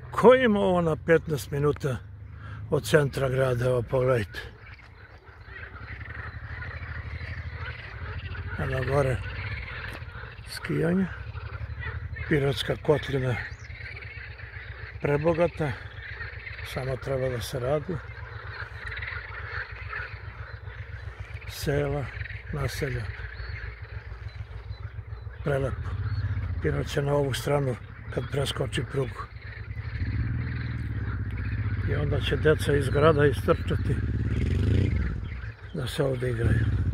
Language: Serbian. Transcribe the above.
Ko ima ovo na 15 minuta od centra grada, evo pogledajte. Eno gore skijanje, Pirotska kotlina prebogata, samo treba da se radi. Sela, naselja, prelepo. Pirot će na ovu stranu kad preskoči prugu. I onda će deca iz grada istrčati da se ovdje igraju.